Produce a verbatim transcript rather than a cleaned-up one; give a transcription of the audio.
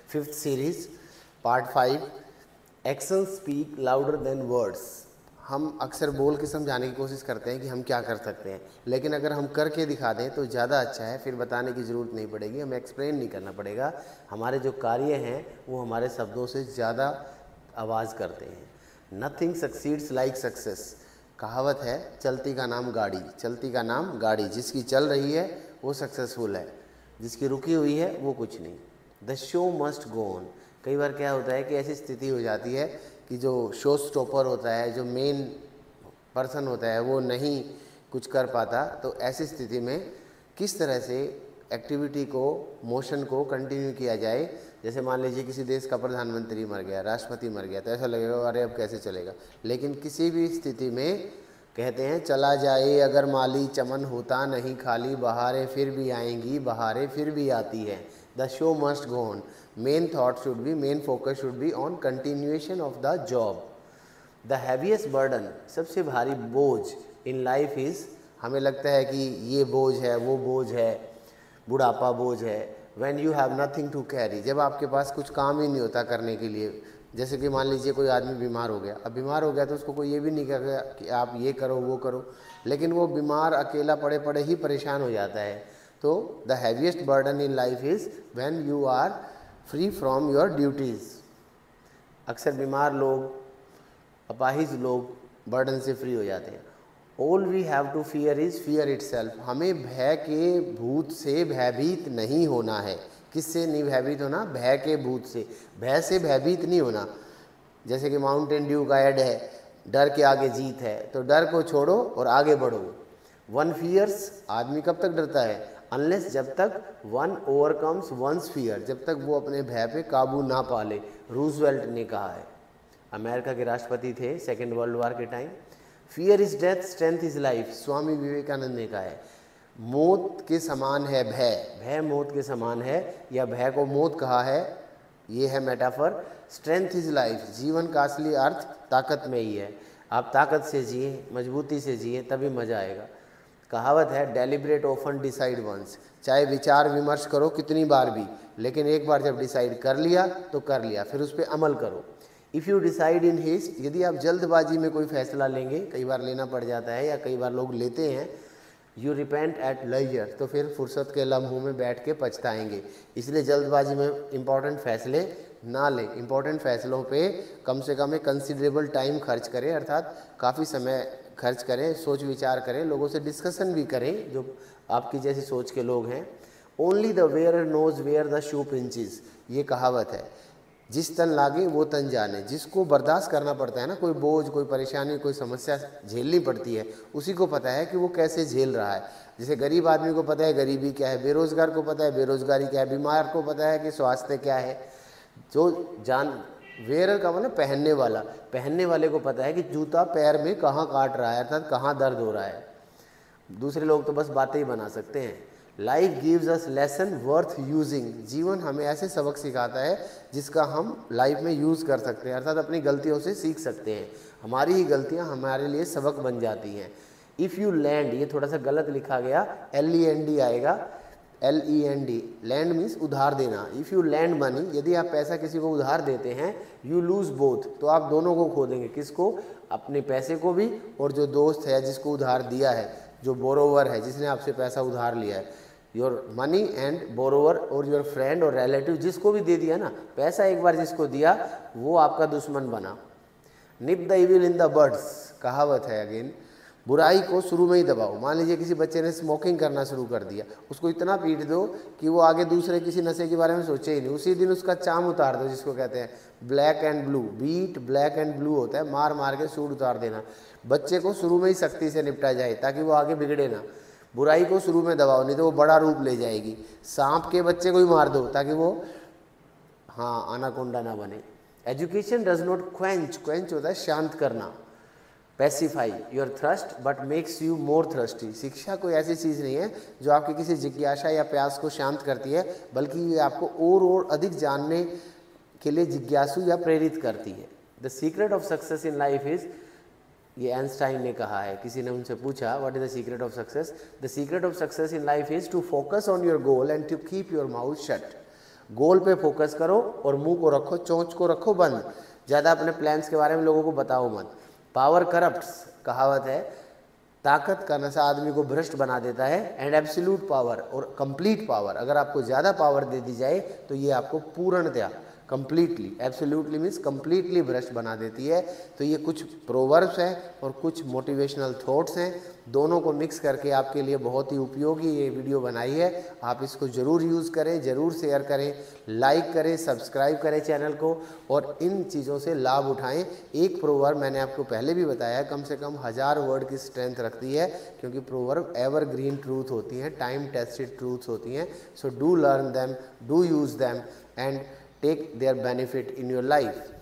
Fifth series part five, action speak louder than words. हम अक्सर बोल के समझाने की कोशिश करते हैं कि हम क्या कर सकते हैं, लेकिन अगर हम करके दिखा दें तो ज़्यादा अच्छा है। फिर बताने की ज़रूरत नहीं पड़ेगी, हमें एक्सप्लेन नहीं करना पड़ेगा। हमारे जो कार्य हैं वो हमारे शब्दों से ज़्यादा आवाज़ करते हैं। Nothing succeeds like success. कहावत है, चलती का नाम गाड़ी, चलती का नाम गाड़ी। जिसकी चल रही है वो सक्सेसफुल है, जिसकी रुकी हुई है वो कुछ नहीं। The show must go on. कई बार क्या होता है कि ऐसी स्थिति हो जाती है कि जो शो स्टॉपर होता है, जो मेन पर्सन होता है, वो नहीं कुछ कर पाता। तो ऐसी स्थिति में किस तरह से एक्टिविटी को, मोशन को कंटिन्यू किया जाए। जैसे मान लीजिए किसी देश का प्रधानमंत्री मर गया, राष्ट्रपति मर गया, तो ऐसा लगेगा अरे अब कैसे चलेगा। लेकिन किसी भी स्थिति में कहते हैं, चला जाए अगर माली चमन होता नहीं खाली, बहारें फिर भी आएंगी, बहारें फिर भी आती है। The show must go on. Main thought should be, main focus should be on continuation of the job. The heaviest burden, सबसे भारी बोझ इन लाइफ इज़, हमें लगता है कि ये बोझ है, वो बोझ है, बुढ़ापा बोझ है। When you have nothing to carry, जब आपके पास कुछ काम ही नहीं होता करने के लिए। जैसे कि मान लीजिए कोई आदमी बीमार हो गया, अब बीमार हो गया तो उसको कोई ये भी नहीं कहेगा कि आप ये करो वो करो, लेकिन वो बीमार अकेला पड़े पड़े ही परेशान हो जाता है। तो the heaviest burden in life is when you are free from your duties. अक्सर बीमार लोग, अपाहिज लोग बर्डन से फ्री हो जाते हैं। All we have to fear is fear itself. हमें भय के भूत से भयभीत नहीं होना है। किससे नहीं भयभीत होना? भय के भूत से। भय से भयभीत नहीं होना। जैसे कि माउंटेन ड्यू का ऐड है, डर के आगे जीत है, तो डर को छोड़ो और आगे बढ़ो। वन फियर्स, आदमी कब तक डरता है? अनलेस, जब तक वन ओवरकम्स वंस फियर, जब तक वो अपने भय पे काबू ना पा ले। रूजवेल्ट ने कहा है, अमेरिका के राष्ट्रपति थे सेकेंड वर्ल्ड वॉर के time. Fear is death, strength is life, Swami Vivekananda ने कहा है। मौत के समान है भय, भय मौत के समान है, या भय को मौत कहा है, ये है मेटाफर। स्ट्रेंथ इज लाइफ, जीवन का असली अर्थ ताकत में ही है। आप ताकत से जिए, मजबूती से जिए, तभी मज़ा आएगा। कहावत है, डेलिब्रेट ऑफन डिसाइड वंस। चाहे विचार विमर्श करो कितनी बार भी, लेकिन एक बार जब डिसाइड कर लिया तो कर लिया, फिर उस पर अमल करो। If you decide in haste, यदि आप जल्दबाजी में कोई फैसला लेंगे, कई बार लेना पड़ जाता है या कई बार लोग लेते हैं, यू रिपेंट एट लेजर, तो फिर फुर्सत के लम्हों में बैठ के पछताएंगे। इसलिए जल्दबाजी में इंपॉर्टेंट फैसले ना लें। इंपॉर्टेंट फैसलों पे कम से कम एक कंसिडरेबल टाइम खर्च करें, अर्थात काफ़ी समय खर्च करें, सोच विचार करें, लोगों से डिस्कशन भी करें जो आपकी जैसी सोच के लोग हैं। Only the wearer knows where the shoe pinches, ये कहावत है। जिस तन लागे वो तन जाने। जिसको बर्दाश्त करना पड़ता है ना, कोई बोझ, कोई परेशानी, कोई समस्या झेलनी पड़ती है, उसी को पता है कि वो कैसे झेल रहा है। जैसे गरीब आदमी को पता है गरीबी क्या है, बेरोजगार को पता है बेरोजगारी क्या है, बीमार को पता है कि स्वास्थ्य क्या है। जो जान वेयर का मतलब पहनने वाला, पहनने वाले को पता है कि जूता पैर में कहाँ काट रहा है, अर्थात कहाँ दर्द हो रहा है। दूसरे लोग तो बस बातें ही बना सकते हैं। Life gives us lesson worth using. जीवन हमें ऐसे सबक सिखाता है जिसका हम लाइफ में यूज़ कर सकते हैं, अर्थात अपनी गलतियों से सीख सकते हैं। हमारी ही गलतियां हमारे लिए सबक बन जाती हैं। इफ़ यू लैंड, ये थोड़ा सा गलत लिखा गया, एल ई एन डी आएगा, L E N D. Lend means उधार देना। इफ़ यू लैंड मनी, यदि आप पैसा किसी को उधार देते हैं, यू लूज़ बोथ, तो आप दोनों को खो देंगे। किसको? अपने पैसे को भी, और जो दोस्त है जिसको उधार दिया है, जो बोरोवर है जिसने आपसे पैसा उधार लिया है। योर मनी एंड बोरोवर, और योर फ्रेंड और रिलेटिव, जिसको भी दे दिया ना पैसा, एक बार जिसको दिया वो आपका दुश्मन बना। Nip the evil in the birds, कहावत है अगेन। बुराई को शुरू में ही दबाओ। मान लीजिए किसी बच्चे ने स्मोकिंग करना शुरू कर दिया, उसको इतना पीट दो कि वो आगे दूसरे किसी नशे के बारे में सोचे ही नहीं। उसी दिन उसका चाम उतार दो, जिसको कहते हैं black and blue. Beat black and blue होता है, मार मार के सूट उतार देना। बच्चे को शुरू में ही सख्ती से निपटा जाए ताकि वो आगे बिगड़े ना। बुराई को शुरू में दबाओ, नहीं तो वो बड़ा रूप ले जाएगी। सांप के बच्चे को ही मार दो ताकि वो हाँ अनाकोंडा ना बने। Education does not quench, quench होता है शांत करना। Pacify your thirst but makes you more thirsty. शिक्षा कोई ऐसी चीज़ नहीं है जो आपकी किसी जिज्ञासा या प्यास को शांत करती है, बल्कि ये आपको और और अधिक जानने के लिए जिज्ञासु या प्रेरित करती है। The secret of success in life is, ये आइंस्टाइन ने कहा है। किसी ने उनसे पूछा what is the secret of success? The secret of success in life is to focus on your goal and to keep your mouth shut. Goal पे focus करो और मुंह को रखो, चोंच को रखो बंद, ज़्यादा अपने प्लान्स के बारे में लोगों को बताओ मत। पावर करप्ट्स, कहावत है, ताकत का नशा आदमी को भ्रष्ट बना देता है। एंड एब्सोल्यूट पावर और कंप्लीट पावर, अगर आपको ज़्यादा पावर दे दी जाए तो ये आपको पूर्णतया, कंप्लीटली, एब्सोल्यूटली मीन्स कंप्लीटली भ्रष्ट बना देती है। तो ये कुछ प्रोवर्ब्स हैं और कुछ मोटिवेशनल थॉट्स हैं, दोनों को मिक्स करके आपके लिए बहुत ही उपयोगी ये वीडियो बनाई है। आप इसको ज़रूर यूज़ करें, ज़रूर शेयर करें, लाइक करें, सब्सक्राइब करें चैनल को और इन चीज़ों से लाभ उठाएं। एक प्रोवर्ब मैंने आपको पहले भी बताया है, कम से कम हज़ार वर्ड की स्ट्रेंथ रखती है, क्योंकि प्रोवर्ब एवरग्रीन ट्रूथ होती हैं, टाइम टेस्टेड ट्रूथ्स होती हैं। So do learn them, do use them and take their benefit in your life.